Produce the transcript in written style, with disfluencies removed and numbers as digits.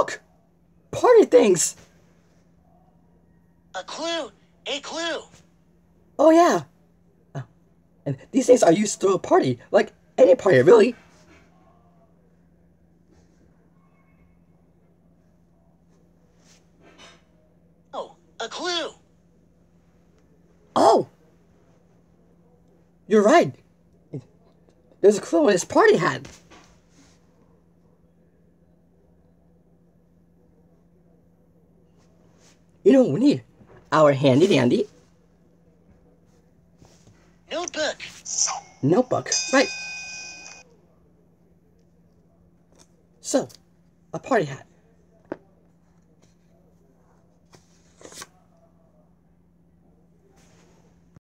Look! Party things! A clue! A clue! Oh yeah! And these things are used to throw a party, like any party, really. Oh, a clue! Oh! You're right. There's a clue on his party hat. You know what we need? Our handy dandy Notebook! notebook. Right. So, a party hat.